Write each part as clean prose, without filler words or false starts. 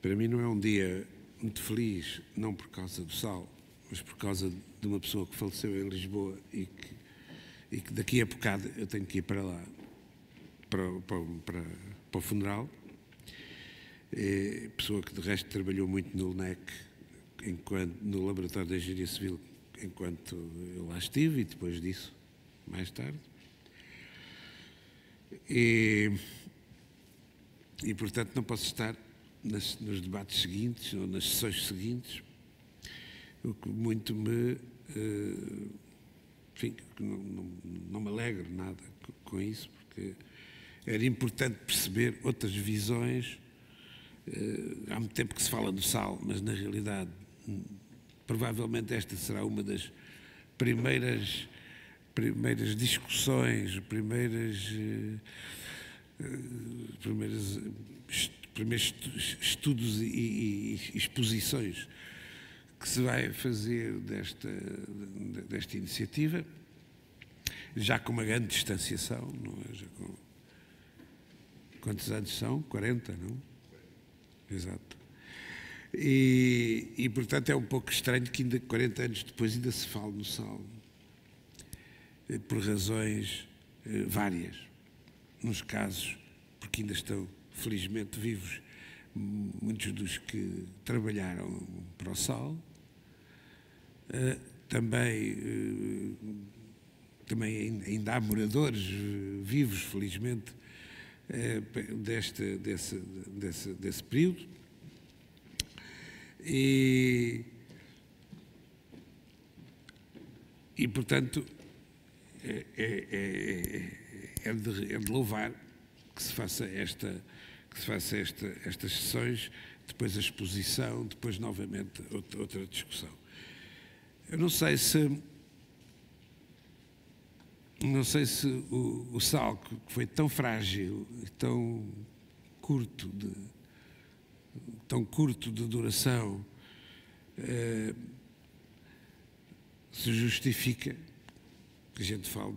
Para mim não é um dia muito feliz, não por causa do sal, mas por causa de uma pessoa que faleceu em Lisboa e que daqui a bocado eu tenho que ir para lá, para o funeral. É pessoa que de resto trabalhou muito no LNEC, no Laboratório de Engenharia Civil, enquanto eu lá estive, e depois disso, mais tarde. E portanto não posso estar nos debates seguintes ou nas sessões seguintes, o que muito me... enfim, não me alegro nada com isso, porque era importante perceber outras visões. Há muito tempo que se fala do sal, mas na realidade provavelmente esta será uma das primeiras discussões, primeiros estudos e exposições que se vai fazer desta iniciativa, já com uma grande distanciação, não é? Já com... Quantos anos são? 40, não? Exato. E portanto é um pouco estranho que ainda 40 anos depois ainda se fale no sal, por razões várias. Nos casos, porque ainda estão felizmente vivos muitos dos que trabalharam para o sal, também ainda há moradores vivos, felizmente, desse período. E portanto, é de louvar que se faça estas sessões, depois a exposição, depois novamente outra discussão. Eu não sei se o sal, que foi tão frágil e tão curto de duração, se justifica que a gente fale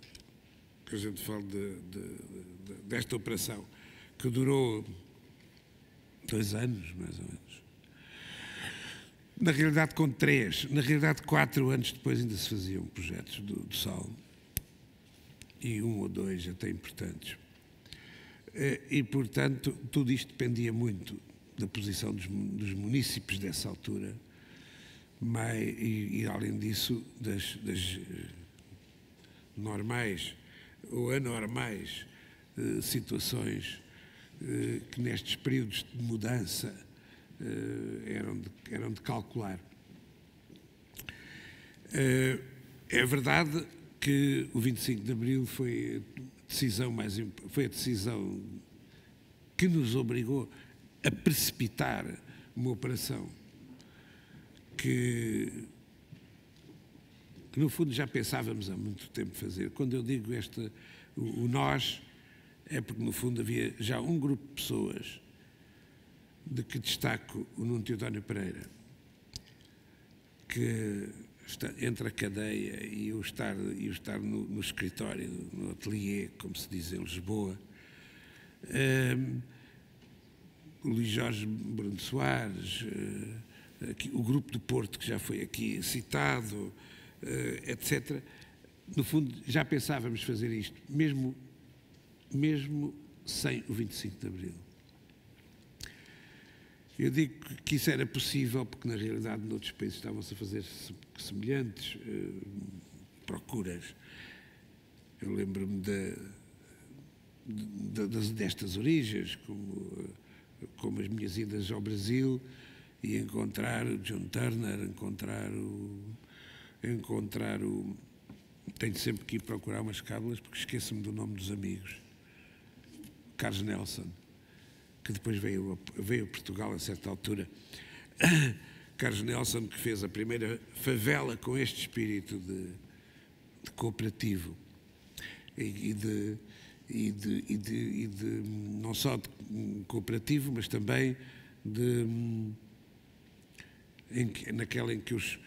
desta operação, que durou 2 anos, mais ou menos. Na realidade, com 3, na realidade 4 anos depois ainda se faziam projetos do sal, e 1 ou 2 até importantes. E, portanto, tudo isto dependia muito da posição dos munícipes dessa altura, e além disso, das normais ou anormais situações que nestes períodos de mudança eram de calcular. É verdade que o 25 de Abril foi a decisão que nos obrigou a precipitar uma operação que no fundo já pensávamos há muito tempo fazer. Quando eu digo o nós, é porque no fundo havia já um grupo de pessoas, de que destaco o Nuno Teodónio Pereira, que entre a cadeia e o estar no escritório, no ateliê, como se diz em Lisboa, o Luís Jorge Bruno Soares, o Grupo do Porto, que já foi aqui citado, etc. No fundo, já pensávamos fazer isto, mesmo sem o 25 de Abril. Eu digo que isso era possível porque, na realidade, noutros países estavam-se a fazer semelhantes procuras. Eu lembro-me destas origens, como as minhas idas ao Brasil e encontrar o John Turner, tenho sempre que ir procurar umas cábulas porque esqueço-me do nome dos amigos. Carlos Nelson, que depois veio a Portugal a certa altura. Carlos Nelson, que fez a primeira favela com este espírito de cooperativo e não só de cooperativo, mas também naquela em que os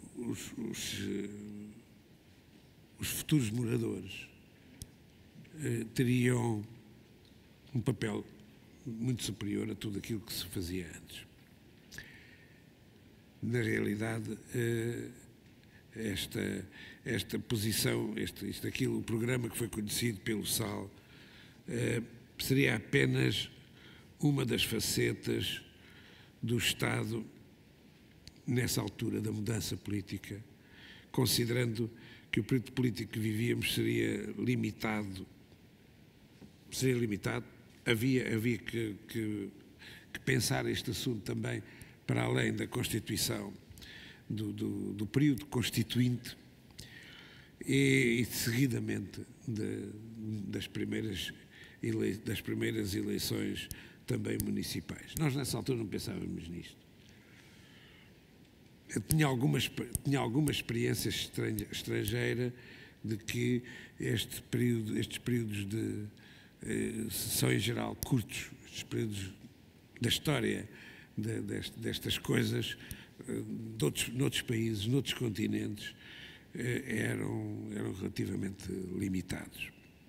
futuros moradores teriam um papel muito superior a tudo aquilo que se fazia antes. Na realidade, esta posição, o programa que foi conhecido pelo SAL, seria apenas uma das facetas do Estado nessa altura da mudança política, considerando que o período político que vivíamos seria limitado, havia que pensar este assunto também para além da Constituição, do período constituinte e seguidamente das primeiras eleições também municipais. Nós nessa altura não pensávamos nisto. Eu tinha alguma experiência estrangeira de que estes períodos são em geral curtos, estes períodos da história destas coisas, noutros países, noutros continentes, eram relativamente limitados.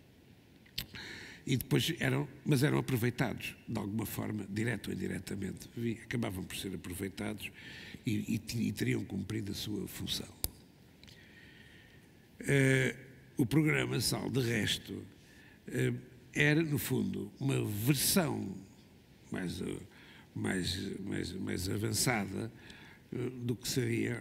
E depois eram aproveitados, de alguma forma, direto ou indiretamente, acabavam por ser aproveitados e teriam cumprido a sua função. O programa SAL, de resto, era, no fundo, uma versão mais avançada do que seriam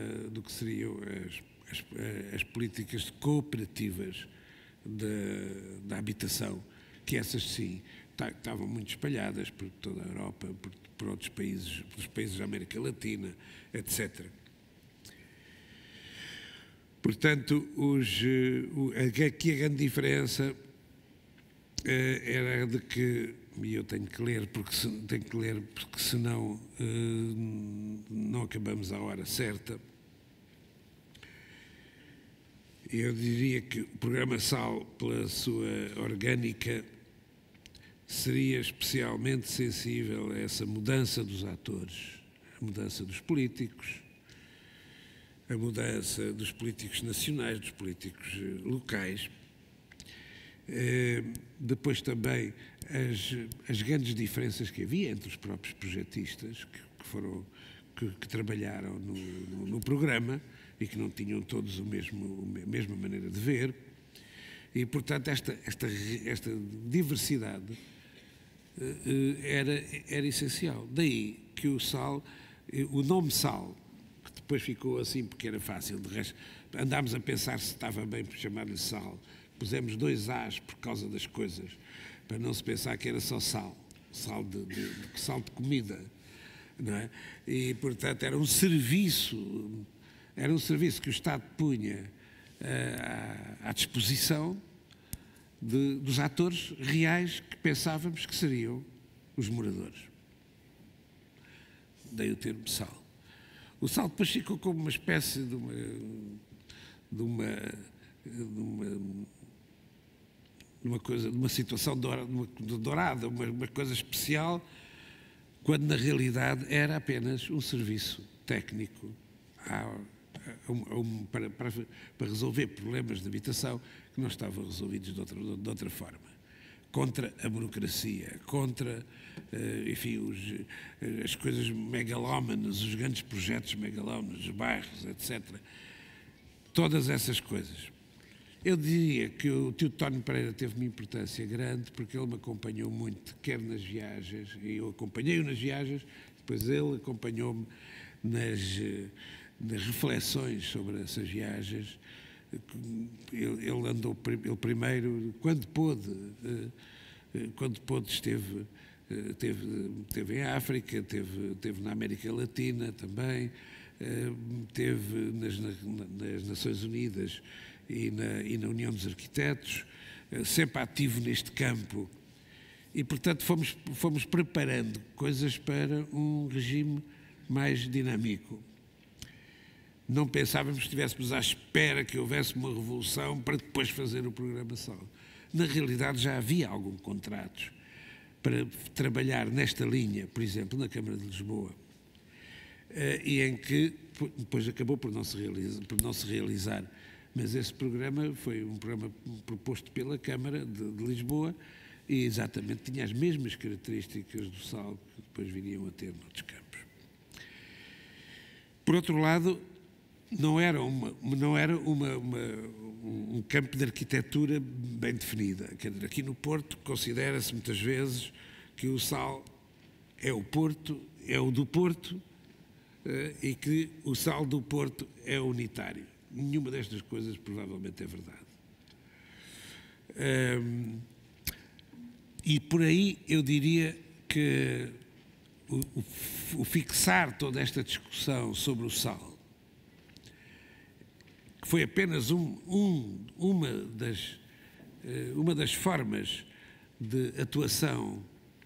as políticas cooperativas da habitação, que essas sim estavam muito espalhadas por toda a Europa, por outros países, pelos países da América Latina, etc. Portanto, aqui a grande diferença era de que, e eu tenho que ler porque senão não acabamos à hora certa. Eu diria que o programa SAL, pela sua orgânica, seria especialmente sensível a essa mudança dos atores, a mudança dos políticos, a mudança dos políticos nacionais, dos políticos locais. Depois também as grandes diferenças que havia entre os próprios projetistas que trabalharam no programa e que não tinham todos a mesma maneira de ver. E, portanto, esta diversidade era essencial. Daí que o nome SAL, que depois ficou assim porque era fácil, de resto, andámos a pensar se estava bem por chamar-lhe SAL. Pusemos 2 A's por causa das coisas, para não se pensar que era só sal de comida, não é? E, portanto, era um serviço que o Estado punha à disposição dos atores reais que pensávamos que seriam os moradores. Daí o termo SAL. O SAL depois ficou como uma espécie de uma situação dourada, uma coisa especial, quando na realidade era apenas um serviço técnico para resolver problemas de habitação que não estavam resolvidos de outra forma. Contra a burocracia, contra, enfim, as coisas megalómanas, os grandes projetos megalómanos, os bairros, etc. Todas essas coisas. Eu diria que o tio Tónio Pereira teve uma importância grande porque ele me acompanhou muito, quer nas viagens, e eu acompanhei-o nas viagens, depois ele acompanhou-me nas reflexões sobre essas viagens. Ele primeiro, quando pôde, esteve em África, esteve na América Latina também, esteve nas Nações Unidas e na União dos Arquitetos, sempre ativo neste campo. E, portanto, fomos preparando coisas para um regime mais dinâmico. Não pensávamos que estivéssemos à espera que houvesse uma revolução para depois fazer o programa SAL. Na realidade, já havia alguns contratos para trabalhar nesta linha, por exemplo, na Câmara de Lisboa, e em que depois acabou por não se realizar. Mas esse programa foi um programa proposto pela Câmara de Lisboa e exatamente tinha as mesmas características do sal que depois viriam a ter noutros campos. Por outro lado, não era um campo de arquitetura bem definida. Quer dizer, aqui no Porto considera-se muitas vezes que o sal é o Porto, é o do Porto, e que o sal do Porto é unitário. Nenhuma destas coisas provavelmente é verdade. E por aí eu diria que o fixar toda esta discussão sobre o sal, que foi apenas uma das formas de atuação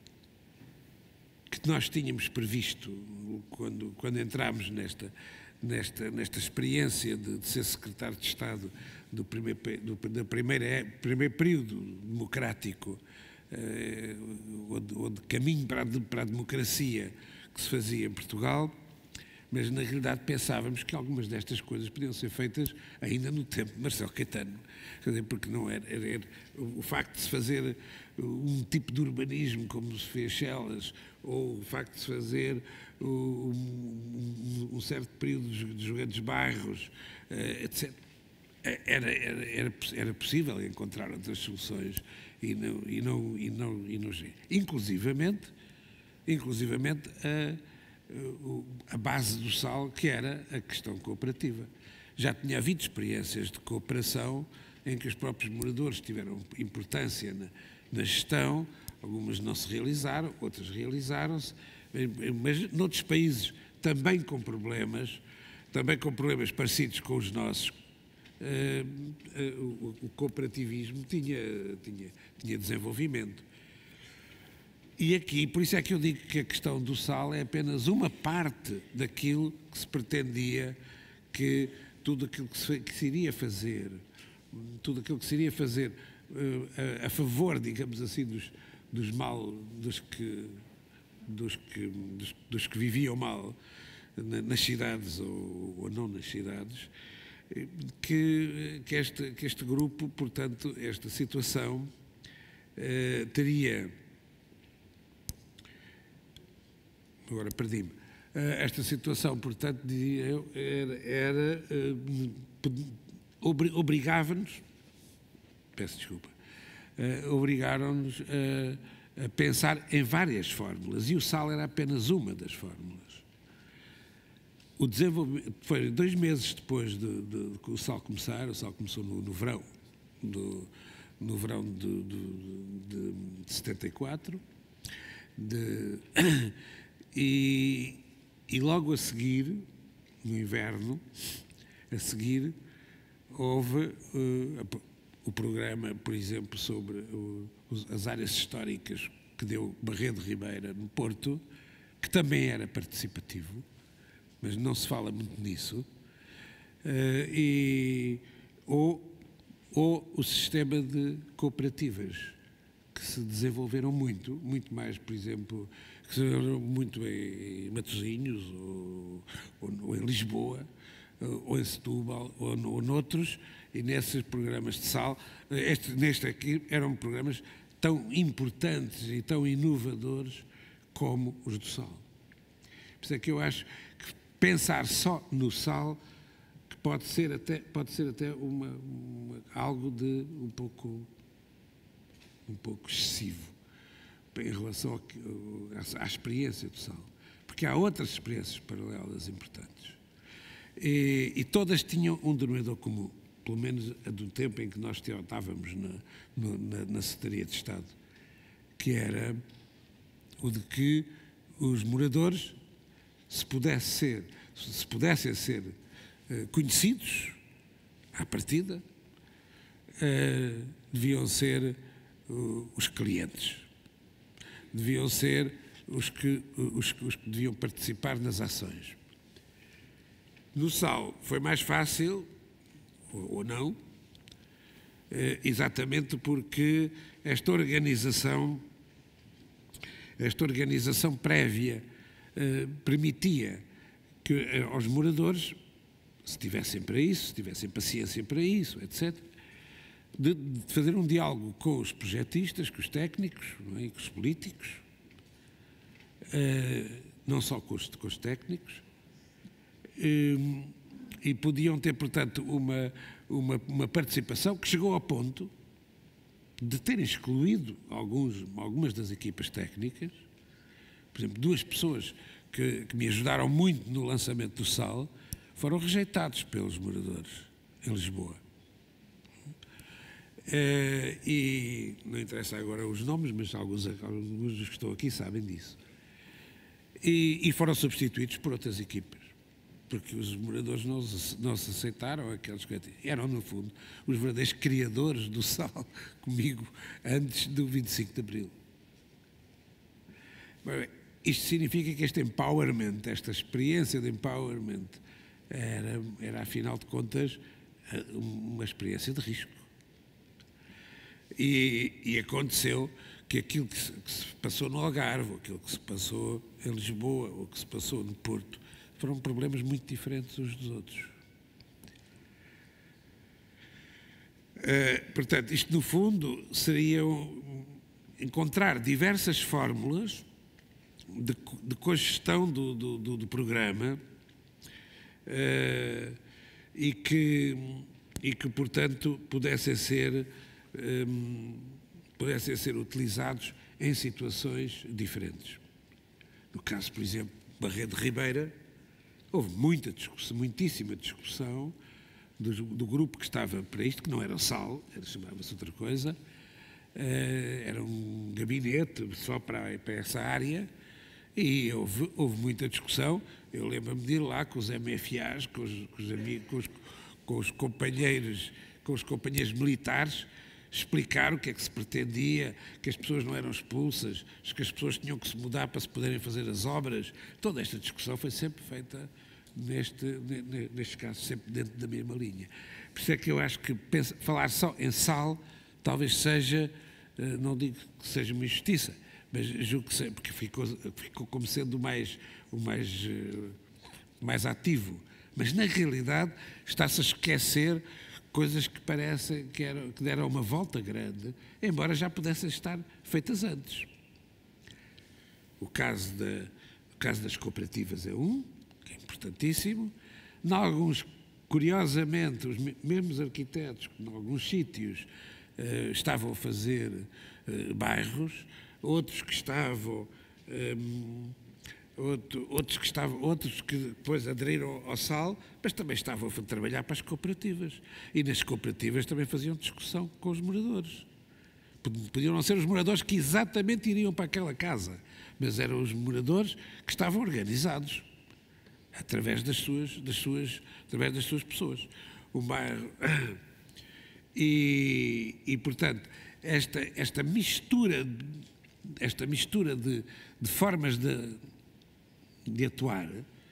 que nós tínhamos previsto quando entramos nesta experiência de ser secretário de Estado do primeiro período democrático, ou de caminho para a democracia que se fazia em Portugal, mas na realidade pensávamos que algumas destas coisas podiam ser feitas ainda no tempo de Marcelo Caetano. Quer dizer, porque não era o facto de se fazer um tipo de urbanismo como se fez Chelas, ou o facto de se fazer um certo período de grandes bairros, etc. Era possível encontrar outras soluções e não. Inclusivamente a base do sal, que era a questão cooperativa. Já tinha havido experiências de cooperação em que os próprios moradores tiveram importância na gestão, algumas não se realizaram, outras realizaram-se, mas noutros países também com problemas parecidos com os nossos, o cooperativismo tinha desenvolvimento. E aqui, por isso é que eu digo que a questão do sal é apenas uma parte daquilo que se pretendia, que tudo aquilo que se iria fazer, a favor, digamos assim, dos que viviam mal nas cidades ou não nas cidades, que este grupo, portanto, esta situação teria... Agora perdi-me. Esta situação, portanto, dizia eu, obrigava-nos, peço desculpa, obrigaram-nos a pensar em várias fórmulas, e o sal era apenas uma das fórmulas. O desenvolvimento, foi 2 meses depois de o sal começar, o sal começou no verão, no verão de 74, e logo a seguir, no inverno, houve o programa, por exemplo, sobre as áreas históricas que deu Barredo Ribeira no Porto, que também era participativo, mas não se fala muito nisso, ou o sistema de cooperativas, que se desenvolveram muito mais, por exemplo, que se desenvolveram muito em Matosinhos, ou em Lisboa, ou em Setúbal, ou noutros, e nesses programas de sal, neste aqui eram programas tão importantes e tão inovadores como os do sal. Por isso é que eu acho que pensar só no sal que pode ser até algo de um pouco excessivo em relação à experiência do sal, porque há outras experiências paralelas importantes, e todas tinham um denominador comum, pelo menos a do tempo em que nós estávamos na Secretaria de Estado, que era o de que os moradores, se pudessem ser conhecidos à partida, deviam ser os clientes, deviam ser os que deviam participar nas ações. No sal foi mais fácil, ou não, exatamente porque esta organização prévia permitia que aos moradores, se tivessem para isso, se tivessem paciência para isso, etc., de fazer um diálogo com os projetistas, com os técnicos, não é? E com os políticos, não só com os técnicos, e podiam ter, portanto, uma participação que chegou ao ponto de terem excluído algumas das equipas técnicas. Por exemplo, 2 pessoas que me ajudaram muito no lançamento do SAL foram rejeitados pelos moradores em Lisboa. E não interessa agora os nomes, mas alguns dos que estão aqui sabem disso. E foram substituídos por outras equipas, porque os moradores não se aceitaram, aqueles que eram, no fundo, os verdadeiros criadores do SAL comigo antes do 25 de Abril. Bem, isto significa que este empowerment, esta experiência de empowerment, era afinal de contas, uma experiência de risco. E aconteceu que aquilo que se passou no Algarve, ou aquilo que se passou em Lisboa, ou que se passou no Porto, foram problemas muito diferentes uns dos outros. Portanto, isto no fundo seria encontrar diversas fórmulas de cogestão do programa e que, portanto, pudessem ser utilizados em situações diferentes. No caso, por exemplo, Barreto de Ribeira, houve muitíssima discussão do grupo que estava para isto, que não era o SAL, chamava-se outra coisa, era um gabinete só para essa área, e houve muita discussão. Eu lembro-me de ir lá com os MFAs, com os amigos, com os companheiros militares, explicar o que é que se pretendia, que as pessoas não eram expulsas, que as pessoas tinham que se mudar para se poderem fazer as obras. Toda esta discussão foi sempre feita, neste caso, sempre dentro da mesma linha. Por isso é que eu acho que falar só em SAL talvez seja, não digo que seja uma injustiça, mas julgo que seja, porque ficou como sendo o mais ativo. Mas, na realidade, está-se a esquecer coisas que parecem que deram uma volta grande, embora já pudessem estar feitas antes. O caso das cooperativas é que é importantíssimo. Em alguns, curiosamente, os mesmos arquitetos que, em alguns sítios, estavam a fazer bairros, outros que depois aderiram ao SAL, mas também estavam a trabalhar para as cooperativas. E nas cooperativas também faziam discussão com os moradores. Podiam não ser os moradores que exatamente iriam para aquela casa, mas eram os moradores que estavam organizados através das suas pessoas. O bairro. E portanto, esta mistura de formas de atuar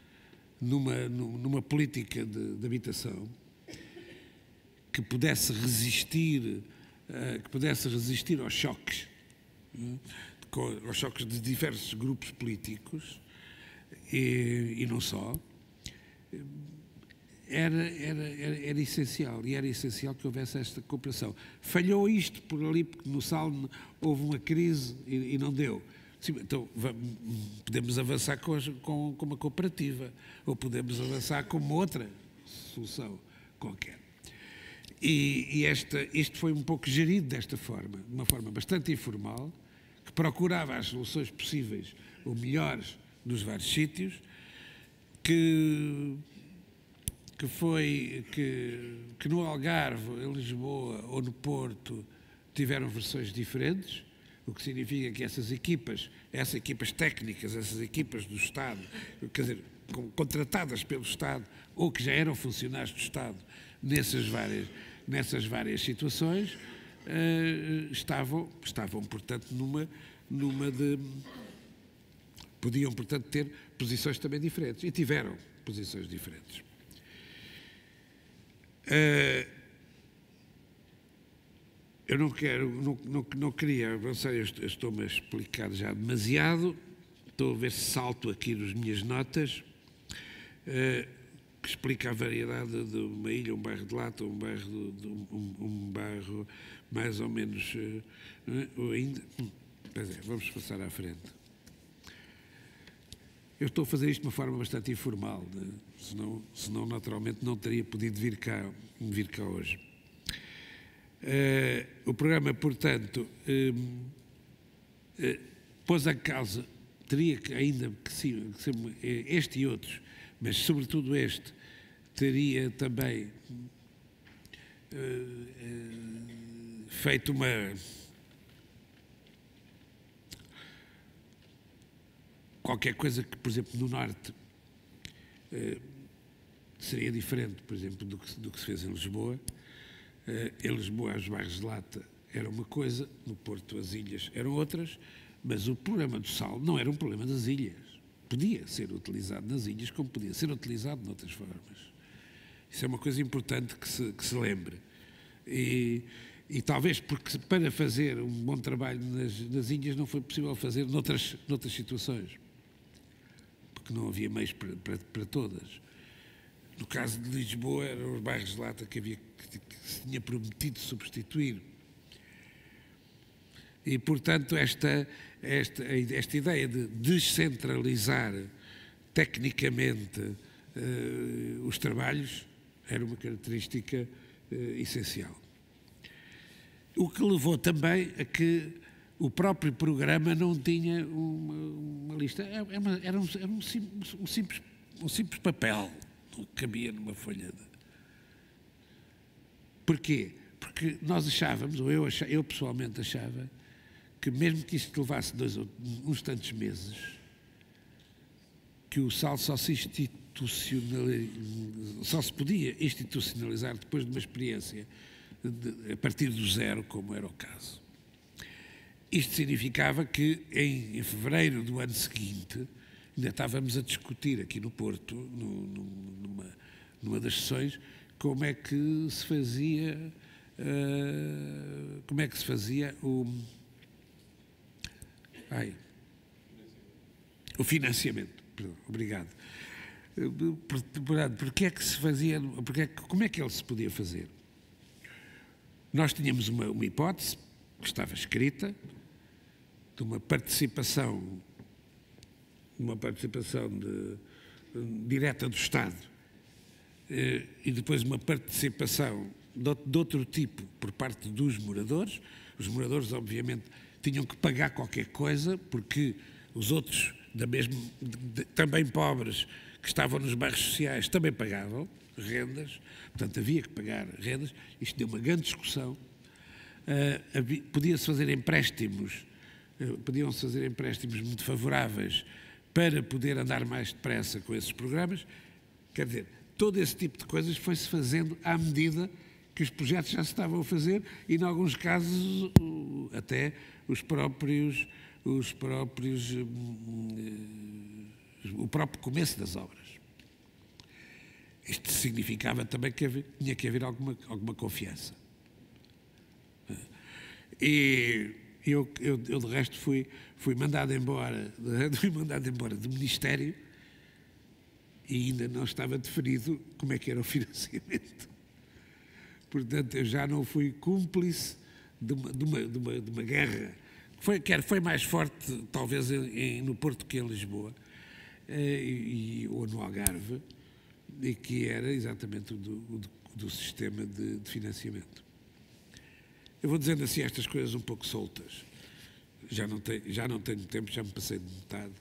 numa política de habitação que pudesse resistir aos choques, aos choques de diversos grupos políticos e não só, era essencial, e era essencial que houvesse esta cooperação. Falhou isto por ali, porque no SAL houve uma crise e não deu. Sim, então podemos avançar com uma cooperativa, ou podemos avançar com uma outra solução qualquer. E isto foi um pouco gerido desta forma, de uma forma bastante informal, que procurava as soluções possíveis, ou melhores, nos vários sítios, que no Algarve, em Lisboa ou no Porto tiveram versões diferentes, o que significa que essas equipas técnicas, essas equipas do Estado, quer dizer, contratadas pelo Estado ou que já eram funcionários do Estado nessas várias situações, estavam, portanto, podiam, portanto, ter posições também diferentes, e tiveram posições diferentes. Eu não queria avançar, eu estou-me a explicar já demasiado, estou a ver se salto aqui nas minhas notas. que explica a variedade de uma ilha, um bairro de lata, um bairro, um bairro mais ou menos... ou ainda... Pois é, vamos passar à frente. Eu estou a fazer isto de uma forma bastante informal, né? Senão naturalmente não teria podido vir cá hoje. O programa, portanto, pôs a causa, teria que ainda que ser este e outros, mas sobretudo este, teria também feito qualquer coisa que, por exemplo, no Norte seria diferente, por exemplo, do que se fez em Lisboa. Em Lisboa, os bairros de lata era uma coisa, no Porto as ilhas eram outras, mas o problema do sal não era um problema das ilhas. Podia ser utilizado nas ilhas como podia ser utilizado de outras formas. Isso é uma coisa importante que se lembre. E talvez porque para fazer um bom trabalho nas ilhas não foi possível fazer noutras situações. Porque não havia meios para todas. No caso de Lisboa, eram os bairros de lata que se tinha prometido substituir. E, portanto, esta ideia de descentralizar tecnicamente os trabalhos era uma característica essencial. O que levou também a que o próprio programa não tinha uma lista. Era um simples papel. Não cabia numa folha. Porquê? Porque nós achávamos, ou eu pessoalmente achava, que mesmo que isto levasse uns tantos meses, que o SAL só se podia institucionalizar depois de uma experiência a partir do zero, como era o caso. Isto significava que em fevereiro do ano seguinte ainda estávamos a discutir aqui no Porto, numa das sessões, como é que se fazia o financiamento. Perdão, obrigado. Porque é que se fazia, como é que ele se podia fazer? Nós tínhamos uma hipótese que estava escrita de uma participação direta do Estado e depois uma participação de outro tipo por parte dos moradores. Os moradores, obviamente, tinham que pagar qualquer coisa, porque os outros, também pobres, que estavam nos bairros sociais, também pagavam rendas, portanto havia que pagar rendas. Isto deu uma grande discussão. Podiam-se fazer empréstimos muito favoráveis para poder andar mais depressa com esses programas. Quer dizer, todo esse tipo de coisas foi-se fazendo à medida que os projetos já se estavam a fazer e, em alguns casos, até o próprio começo das obras. Isto significava também que tinha que haver alguma confiança. E eu de resto, fui mandado embora do Ministério e ainda não estava definido como é que era o financiamento. Portanto, eu já não fui cúmplice de uma guerra que foi mais forte, talvez, no Porto que em Lisboa, ou no Algarve, e que era exatamente do sistema de financiamento. Eu vou dizendo assim estas coisas um pouco soltas. Já não tenho tempo, já me passei de metade.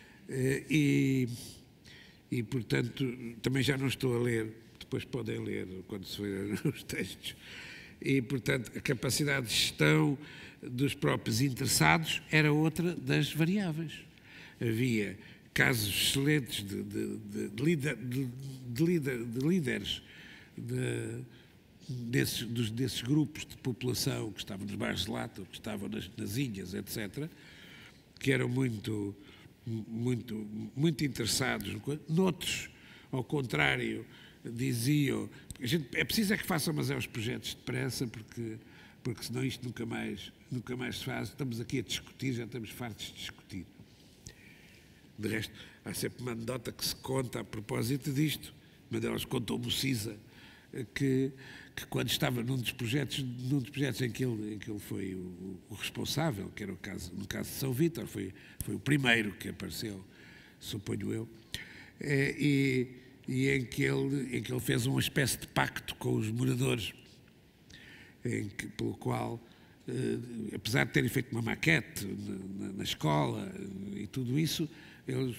E, portanto, também já não estou a ler, depois podem ler quando se verem os textos. E, portanto, a capacidade de gestão dos próprios interessados era outra das variáveis. Havia casos excelentes de líderes desses grupos de população que estavam nos bairros de lata, que estavam nas ilhas, etc., que eram muito interessados. Noutros, ao contrário, diziam: é preciso que façam, mas os projetos depressa, porque senão isto nunca mais se faz. Estamos aqui a discutir, já estamos fartos de discutir. De resto, há sempre uma anedota que se conta a propósito disto, Uma delas contou-me o Cisa, que quando estava num dos projetos em que ele foi o responsável, que era no caso de São Vítor, foi o primeiro que apareceu, suponho eu, e em que ele fez uma espécie de pacto com os moradores, pelo qual, apesar de terem feito uma maquete na escola e tudo isso, ele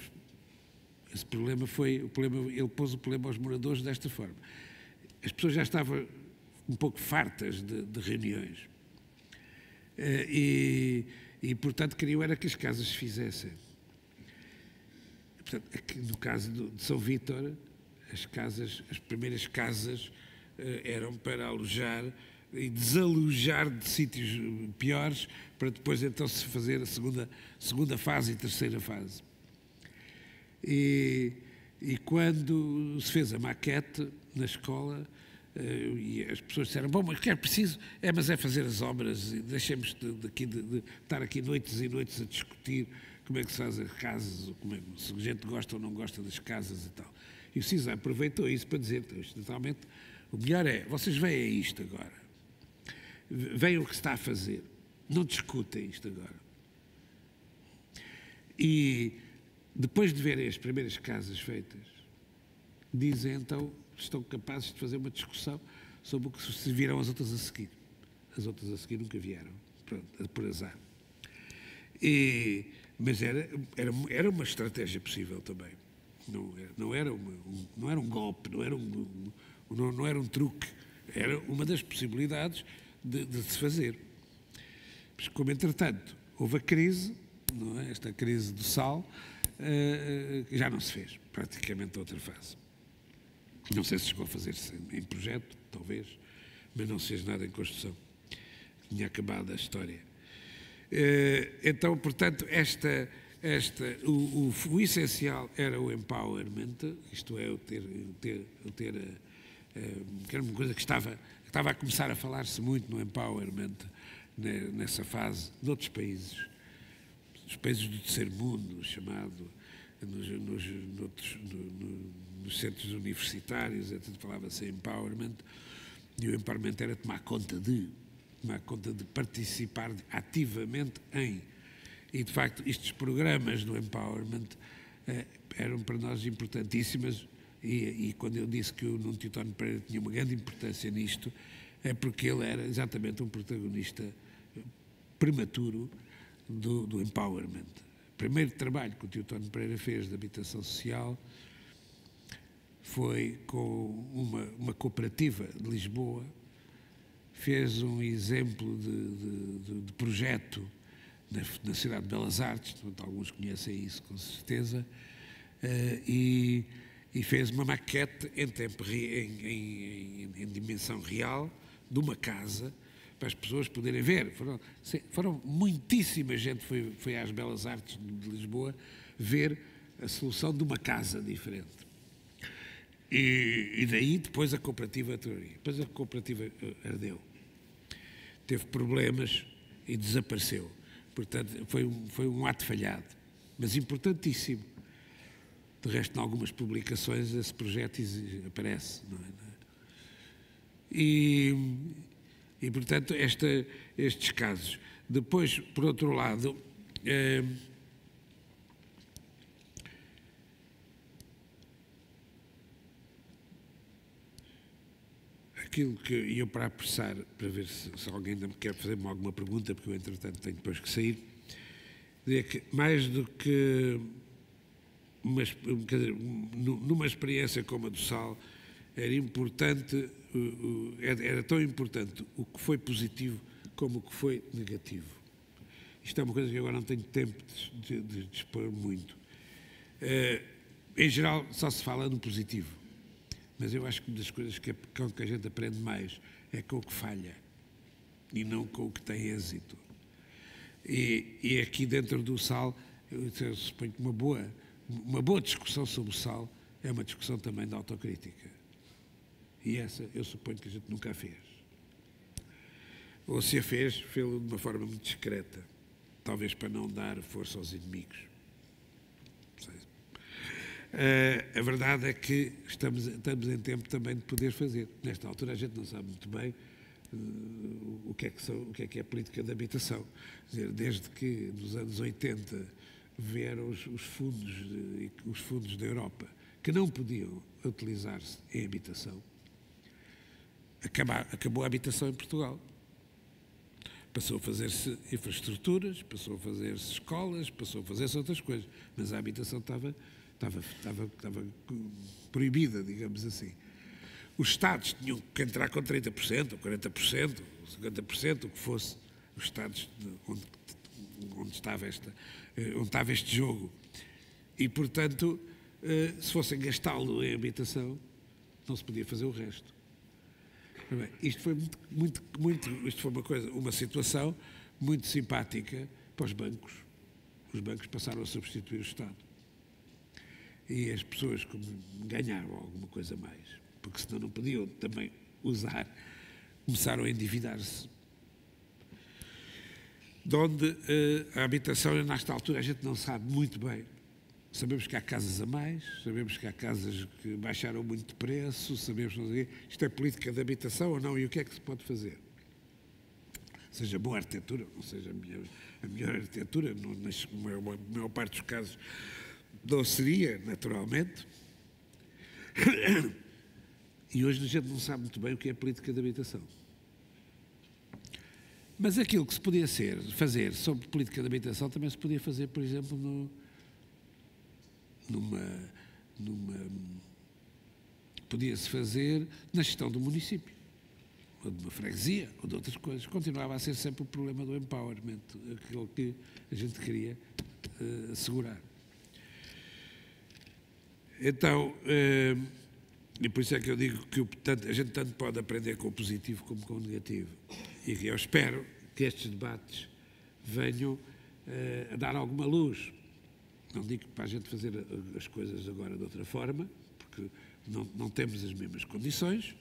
pôs o problema aos moradores desta forma. As pessoas já estavam um pouco fartas de reuniões e, portanto, queriam era que as casas se fizessem. Portanto, aqui, no caso de São Vítor, as primeiras casas eram para alojar e desalojar de sítios piores, para depois então se fazer a segunda fase e terceira fase. E quando se fez a maquete na escola, e as pessoas disseram, bom, mas o que é preciso mas é fazer as obras, e deixemos de estar aqui noites e noites a discutir como é que se faz as casas, ou se a gente gosta ou não gosta das casas e tal. E o Cisa aproveitou isso para dizer, totalmente, o melhor é, vocês veem isto agora, veem o que se está a fazer, não discutem isto agora. E depois de verem as primeiras casas feitas, dizem então, estão capazes de fazer uma discussão sobre o que se viram as outras a seguir. As outras a seguir nunca vieram, pronto, por azar. Mas era uma estratégia possível também. Não era um golpe, não era um truque. Era uma das possibilidades de se fazer. Mas como, entretanto, houve a crise, não é? Esta crise do sal, já não se fez, praticamente outra fase. Não sei se chegou a fazer-se em projeto, talvez, mas não se fez nada em construção. Tinha acabado a história. Então, portanto, o essencial era o empowerment, isto é, que era uma coisa que estava a começar a falar-se muito no empowerment, nessa fase, noutros países, os países do terceiro mundo, chamado, nos centros universitários, falava-se em empowerment, e o empowerment era tomar conta de participar ativamente em. E, de facto, estes programas do empowerment eram para nós importantíssimos, e quando eu disse que o Nuno Teotónio Pereira tinha uma grande importância nisto, é porque ele era exatamente um protagonista prematuro do empowerment. O primeiro trabalho que o Teotónio Pereira fez de habitação social foi com uma cooperativa de Lisboa, fez um exemplo de projeto na Cidade de Belas Artes, portanto, alguns conhecem isso com certeza, e fez uma maquete em dimensão real de uma casa para as pessoas poderem ver. Foram muitíssima gente foi às Belas Artes de Lisboa ver a solução de uma casa diferente. E daí depois a cooperativa Depois a cooperativa ardeu. Teve problemas e desapareceu. Portanto, foi um ato falhado, mas importantíssimo. De resto, em algumas publicações, esse projeto aparece. Não é? E portanto, estes casos. Depois, por outro lado, aquilo que eu, para apressar, para ver se alguém ainda me quer fazer-me alguma pergunta, porque eu, entretanto, tenho depois que sair, dizer que mais do que numa experiência como a do sal, era tão importante o que foi positivo como o que foi negativo. Isto é uma coisa que agora não tenho tempo de expor muito. Em geral, só se fala no positivo. Mas eu acho que uma das coisas com que a gente aprende mais é com o que falha e não com o que tem êxito. E aqui dentro do sal, eu suponho que uma boa discussão sobre o sal é uma discussão também de autocrítica. E essa eu suponho que a gente nunca a fez. Ou se a fez, fez-o de uma forma muito discreta, talvez para não dar força aos inimigos. A verdade é que estamos em tempo também de poder fazer. Nesta altura a gente não sabe muito bem o que é a política de habitação. Quer dizer, desde que nos anos 80 vieram os fundos da Europa que não podiam utilizar-se em habitação, acabou a habitação em Portugal. Passou a fazer-se infraestruturas, passou a fazer-se escolas, passou a fazer-se outras coisas, mas a habitação estava proibida, digamos assim. Os Estados tinham que entrar com 30%, ou 40%, ou 50%, o que fosse, os Estados onde estava este jogo. E, portanto, se fossem gastá-lo em habitação, não se podia fazer o resto. Bem, isto foi isto foi uma situação muito simpática para os bancos. Os bancos passaram a substituir o Estado. E as pessoas ganharam alguma coisa mais, porque senão não podiam também usar, começaram a endividar-se. De onde a habitação, nesta altura, a gente não sabe muito bem. Sabemos que há casas a mais, sabemos que há casas que baixaram muito de preço, sabemos que isto é política de habitação ou não, e o que é que se pode fazer? Seja boa arquitetura, não seja a melhor arquitetura, na maior parte dos casos não seria, naturalmente. E hoje a gente não sabe muito bem o que é a política de habitação. Mas aquilo que se podia fazer sobre política de habitação também se podia fazer, por exemplo, podia-se fazer na gestão do município, ou de uma freguesia, ou de outras coisas. Continuava a ser sempre o problema do empowerment, aquilo que a gente queria assegurar. Então, e por isso é que eu digo que a gente tanto pode aprender com o positivo como com o negativo. E eu espero que estes debates venham a dar alguma luz. Não digo para a gente fazer as coisas agora de outra forma, porque não temos as mesmas condições,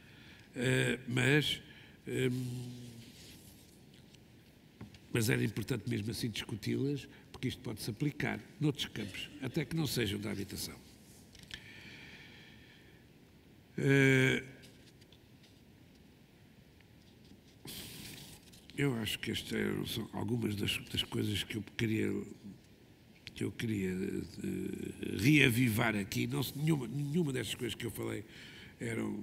mas era importante mesmo assim discuti-las, porque isto pode-se aplicar noutros campos, até que não sejam da habitação. Eu acho que estas são algumas das coisas que eu queria reavivar aqui. Nenhuma destas coisas que eu falei eram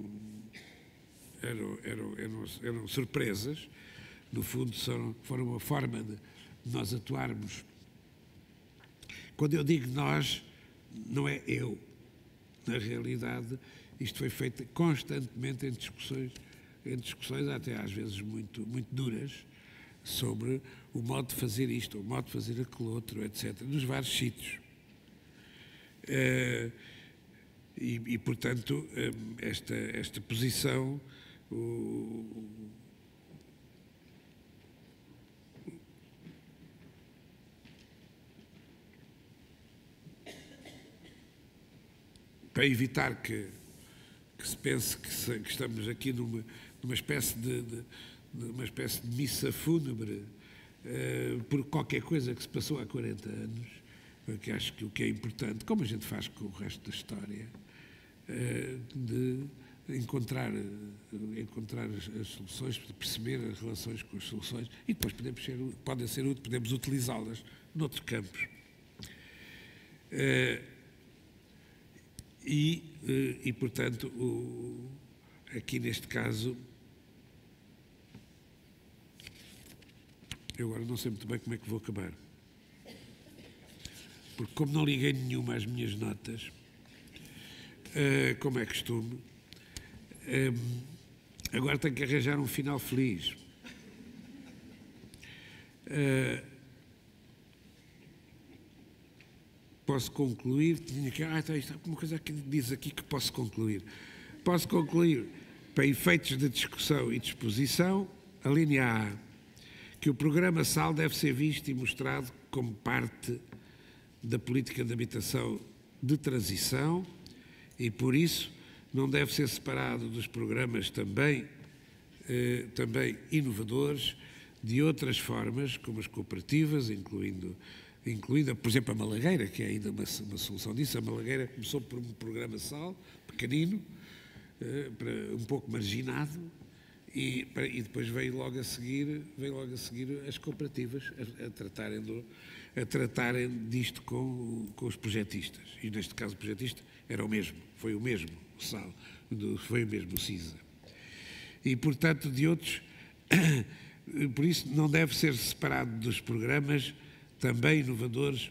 surpresas. No fundo, foram uma forma de nós atuarmos. Quando eu digo nós, não é eu. Na realidade, isto foi feito constantemente em discussões até às vezes muito, muito duras, sobre o modo de fazer isto, o modo de fazer aquele outro, etc., nos vários sítios. E portanto, esta posição, para evitar que se pense que estamos aqui numa espécie de missa fúnebre por qualquer coisa que se passou há 40 anos, porque acho que o que é importante, como a gente faz com o resto da história, de encontrar as soluções, de perceber as relações com as soluções, e depois podemos utilizá-las noutros campos. E portanto, aqui neste caso, eu agora não sei muito bem como é que vou acabar. Porque como não liguei nenhuma às minhas notas, como é costume, agora tenho que arranjar um final feliz. Posso concluir, está uma coisa que diz aqui que posso concluir. Posso concluir, para efeitos de discussão e disposição, a linha A, que o programa SAL deve ser visto e mostrado como parte da política de habitação de transição e, por isso, não deve ser separado dos programas também inovadores de outras formas, como as cooperativas, incluindo incluindo, por exemplo, a Malagueira, que é ainda uma solução disso. A Malagueira começou por um programa SAL, pequenino, um pouco marginado, e depois veio logo a seguir as cooperativas a tratarem disto com os projetistas. E neste caso o projetista era o mesmo, foi o mesmo, o SAL, foi o mesmo, o CISA. E, portanto, de outros, por isso não deve ser separado dos programas também inovadores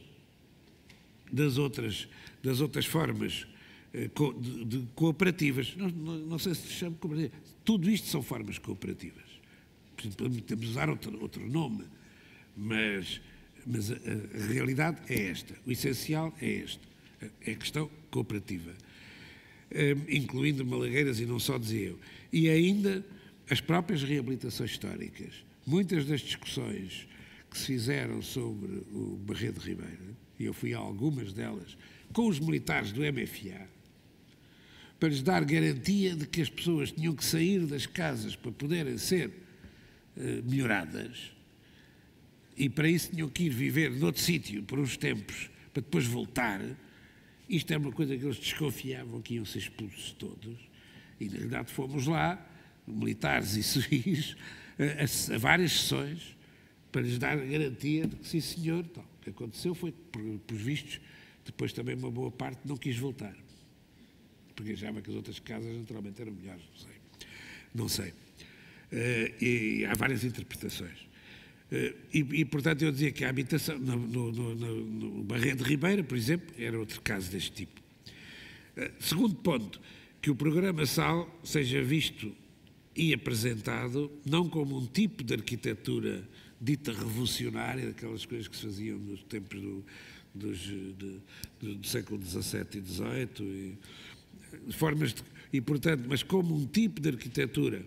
das outras formas de cooperativas. Não sei se se chama cooperativa. Tudo isto são formas cooperativas. Podemos usar outro nome, mas a realidade é esta. O essencial é este. É a questão cooperativa. Incluindo Malagueiras e não só, dizia eu. E ainda as próprias reabilitações históricas. Muitas das discussões que se fizeram sobre o Barredo de Ribeira, e eu fui a algumas delas, com os militares do MFA, para lhes dar garantia de que as pessoas tinham que sair das casas para poderem ser melhoradas, e para isso tinham que ir viver noutro sítio por uns tempos, para depois voltar. Isto é uma coisa que eles desconfiavam que iam ser expulsos todos, e na realidade fomos lá, militares e civis, a várias sessões, para lhes dar a garantia de que sim senhor. Então, o que aconteceu foi que, por vistos, depois também uma boa parte não quis voltar, porque achava que as outras casas naturalmente eram melhores, não sei. E há várias interpretações. Portanto, eu dizia que a habitação no Barredo de Ribeira, por exemplo, era outro caso deste tipo. Segundo ponto, que o programa SAL seja visto e apresentado não como um tipo de arquitetura dita revolucionária, daquelas coisas que se faziam nos tempos do século XVII e XVIII, portanto, mas como um tipo de arquitetura,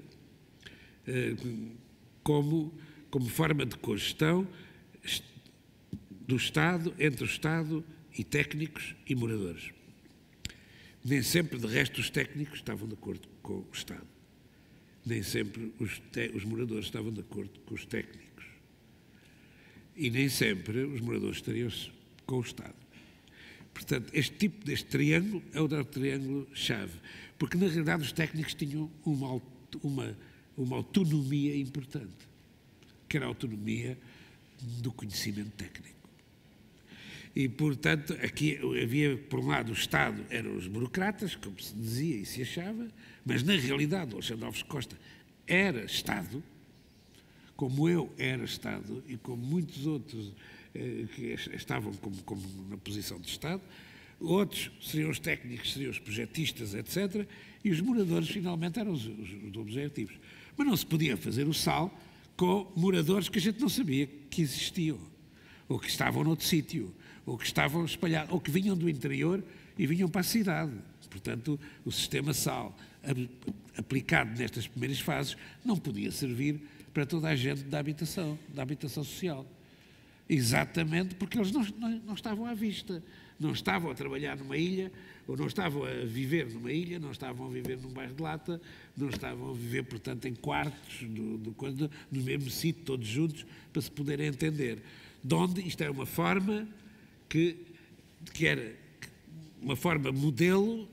como forma de cogestão do Estado, entre o Estado e técnicos e moradores. Nem sempre, de resto, os técnicos estavam de acordo com o Estado. Nem sempre os moradores estavam de acordo com os técnicos. E nem sempre os moradores estariam com o Estado. Portanto, este triângulo é o triângulo-chave, porque na realidade os técnicos tinham uma autonomia importante, que era a autonomia do conhecimento técnico. E, portanto, aqui havia, por um lado, o Estado eram os burocratas, como se dizia e se achava, mas na realidade o Alexandre Alves Costa era Estado, como eu era Estado e como muitos outros que estavam como na posição de Estado. Outros seriam os técnicos, seriam os projetistas, etc. E os moradores, finalmente, eram os objetivos. Mas não se podia fazer o SAL com moradores que a gente não sabia que existiam, ou que estavam noutro sítio, ou que estavam espalhados, ou que vinham do interior e vinham para a cidade. Portanto, o sistema SAL, aplicado nestas primeiras fases, não podia servir para toda a gente da habitação social. Exatamente porque eles não estavam à vista, não estavam a trabalhar numa ilha, ou não estavam a viver numa ilha, não estavam a viver num bairro de lata, não estavam a viver, portanto, em quartos, no mesmo sítio, todos juntos, para se poderem entender. De onde isto era uma forma que era uma forma modelo,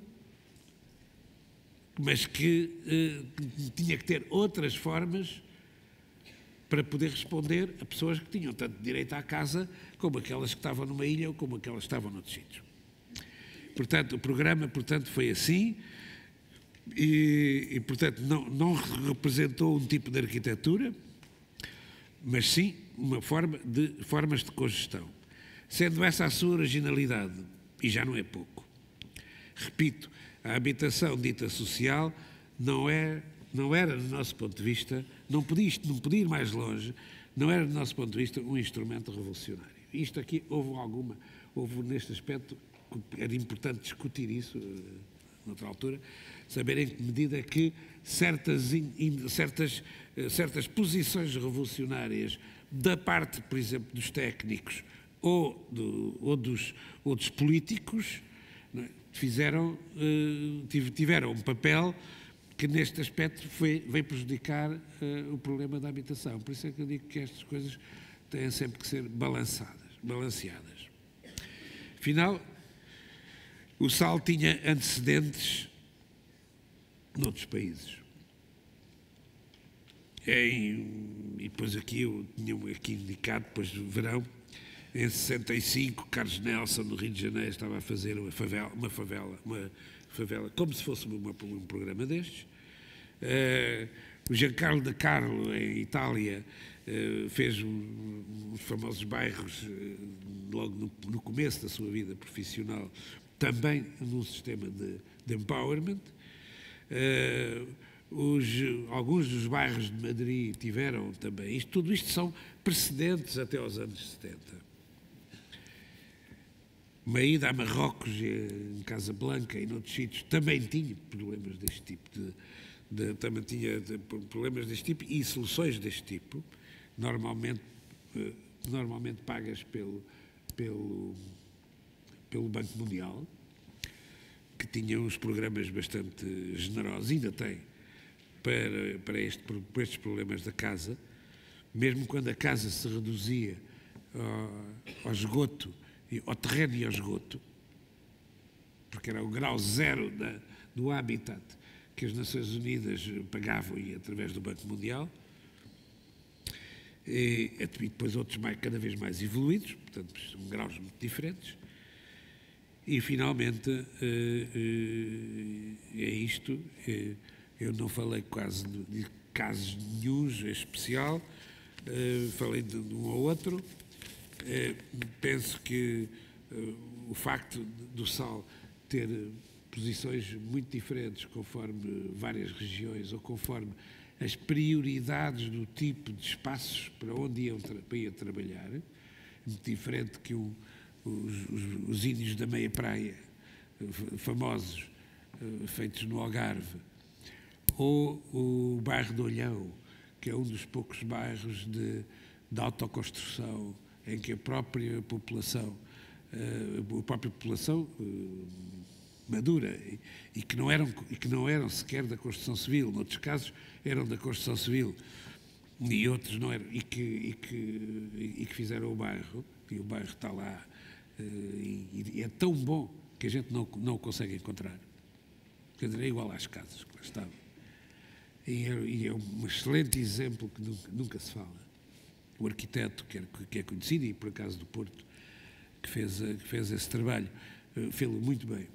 mas que tinha que ter outras formas para poder responder a pessoas que tinham tanto direito à casa como aquelas que estavam numa ilha ou como aquelas que estavam noutros sítios. Portanto, o programa, foi assim e portanto, não representou um tipo de arquitetura, mas sim formas de cogestão. Sendo essa a sua originalidade, e já não é pouco. Repito, a habitação dita social não era, do nosso ponto de vista, não podia ir mais longe, não era, do nosso ponto de vista, um instrumento revolucionário. Isto aqui, houve neste aspecto, era importante discutir isso, noutra altura, saber em que medida que certas posições revolucionárias da parte, por exemplo, dos técnicos ou dos políticos, não é, tiveram um papel que neste aspecto veio prejudicar o problema da habitação. Por isso é que eu digo que estas coisas têm sempre que ser balançadas. balanceadas. Afinal, o Sal tinha antecedentes noutros países. E depois aqui, eu tinha aqui indicado, depois do verão, em 65, Carlos Nelson, no Rio de Janeiro, estava a fazer uma favela, como se fosse um programa destes. O Giancarlo da Carlo, em Itália, fez os famosos bairros logo no começo da sua vida profissional, também num sistema de empowerment. Alguns dos bairros de Madrid tiveram também isto. Tudo isto são precedentes até aos anos 70. Uma ida a Marrocos, em Casablanca e noutros sítios, também tinha problemas deste tipo, também tinha problemas deste tipo e soluções deste tipo, normalmente pagas pelo Banco Mundial, que tinha uns programas bastante generosos, ainda tem, para estes problemas da casa, mesmo quando a casa se reduzia ao esgoto, ao terreno e ao esgoto, porque era o grau zero do habitat que as Nações Unidas pagavam e através do Banco Mundial, e depois outros cada vez mais evoluídos, portanto, são graus muito diferentes. E, finalmente, é isto. Eu não falei quase de casos nenhuns em especial, falei de um ou outro. Penso que o facto do Sal ter posições muito diferentes conforme várias regiões ou conforme as prioridades do tipo de espaços para onde iam trabalhar, muito diferente que os índios da meia praia, famosos, feitos no Algarve, ou o bairro de Olhão, que é um dos poucos bairros de autoconstrução em que a própria população madura e que não eram sequer da construção civil, noutros casos eram da construção civil e outros não eram, e que fizeram o bairro, e o bairro está lá, e é tão bom que a gente não o consegue encontrar. Quer dizer, é igual às casas que lá estavam. E é um excelente exemplo que nunca se fala. O arquiteto que é conhecido, e por acaso do Porto, que fez esse trabalho, fez-lo muito bem.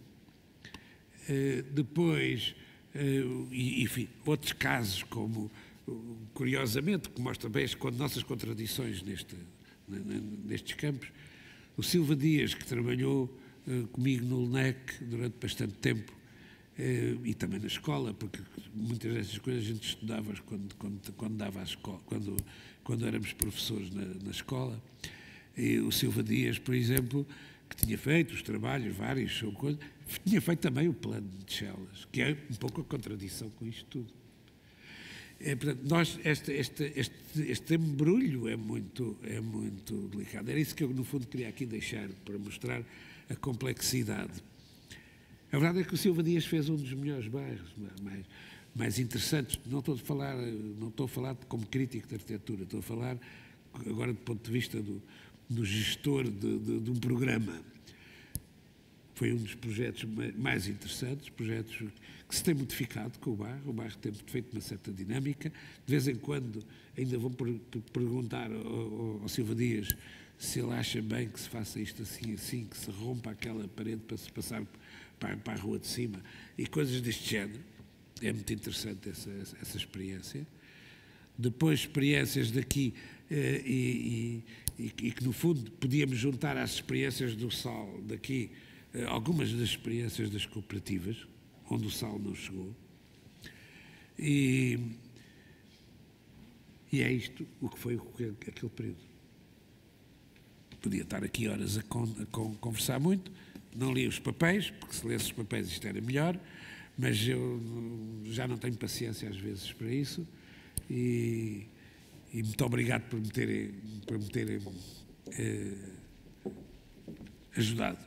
Depois, enfim, outros casos, como, curiosamente, que mostra bem as nossas contradições nestes campos, o Silva Dias, que trabalhou comigo no LNEC durante bastante tempo, e também na escola, porque muitas dessas coisas a gente estudava quando dava a escola, quando éramos professores na escola. E o Silva Dias, por exemplo, que tinha feito os trabalhos vários sobre coisas, tinha feito também o plano de Chelas, que é um pouco a contradição com isto tudo. Portanto, este embrulho é muito delicado. Era isso que eu, no fundo, queria aqui deixar para mostrar a complexidade. A verdade é que o Silva Dias fez um dos melhores bairros, mais interessantes. Não estou a falar como crítico de arquitetura, estou a falar agora do ponto de vista do gestor de um programa. Foi um dos projetos mais interessantes, projetos que se tem modificado com o bairro tem feito uma certa dinâmica. De vez em quando ainda vou perguntar ao Silva Dias se ele acha bem que se faça isto assim, que se rompa aquela parede para se passar para a rua de cima, e coisas deste género. É muito interessante essa experiência. Depois, experiências daqui, e que, no fundo, podíamos juntar às experiências do Sal daqui, algumas das experiências das cooperativas, onde o Sal não chegou. E é isto o que foi aquele período. Podia estar aqui horas a conversar muito. Não li os papéis, porque se lesse os papéis isto era melhor, mas eu já não tenho paciência às vezes para isso, e muito obrigado por me terem ajudado.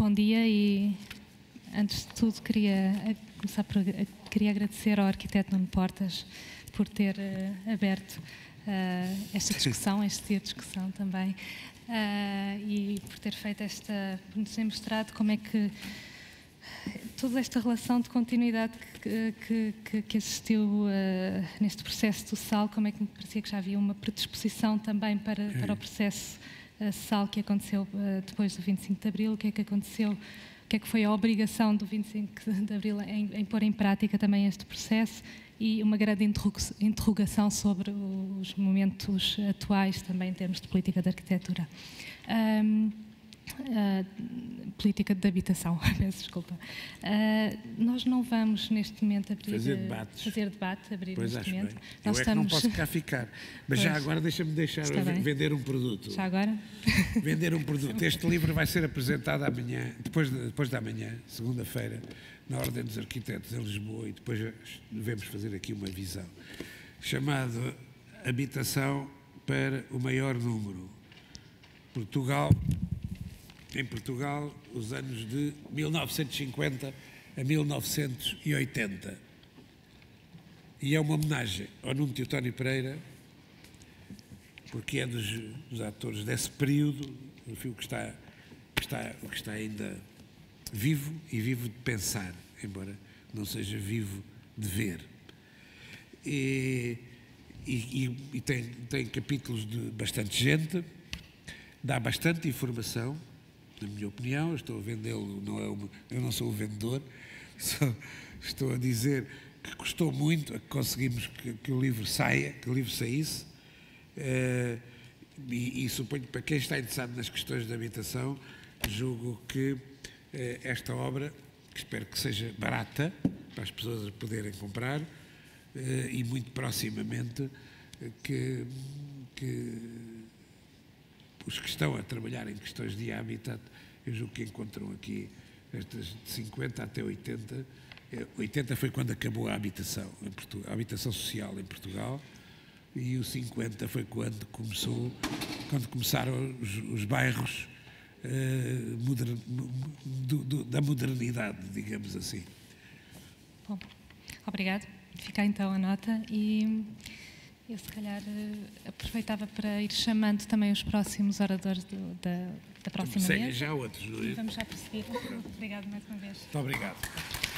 Bom dia e, antes de tudo, queria agradecer ao arquiteto Nuno Portas por ter aberto esta discussão, este dia de discussão também, e por ter feito por nos ter mostrado como é que toda esta relação de continuidade que existiu neste processo do SAL, como é que me parecia que já havia uma predisposição também para o processo SAL que aconteceu depois do 25 de Abril, o que é que aconteceu, o que é que foi a obrigação do 25 de Abril em pôr em prática também este processo, e uma grande interrogação sobre os momentos atuais também em termos de política de arquitetura. Política de habitação, peço desculpa. Nós não vamos neste momento fazer debate, abrir pois neste momento. Nós estamos... não posso cá ficar. Mas pois, já agora deixa-me vender um produto. Já agora? Vender um produto. Este livro vai ser apresentado amanhã, depois da manhã, segunda-feira, na Ordem dos Arquitetos em Lisboa, e depois devemos fazer aqui uma visão, chamado Habitação para o Maior Número. Em Portugal, os anos de 1950 a 1980. E é uma homenagem ao Nuno Teotónio Pereira, porque é dos atores desse período, enfim, que está ainda vivo e vivo de pensar, embora não seja vivo de ver. E tem capítulos de bastante gente, dá bastante informação. Na minha opinião, eu estou a vendê-lo, eu não sou o vendedor, estou a dizer que custou muito a que conseguimos que o livro saísse, e suponho que para quem está interessado nas questões de habitação, julgo que esta obra, que espero que seja barata, para as pessoas poderem comprar, e muito proximamente que os que estão a trabalhar em questões de habitat, eu julgo que encontram aqui estas de 50 até 80. 80 foi quando acabou a habitação em Portugal, a habitação social em Portugal, e o 50 foi quando começaram os bairros da modernidade, digamos assim. Bom, obrigado. Fica então a nota, e eu se calhar aproveitava para ir chamando também os próximos oradores da próxima mesa. Já outros, não é? Vamos já prosseguir. Obrigado mais uma vez. Muito obrigado.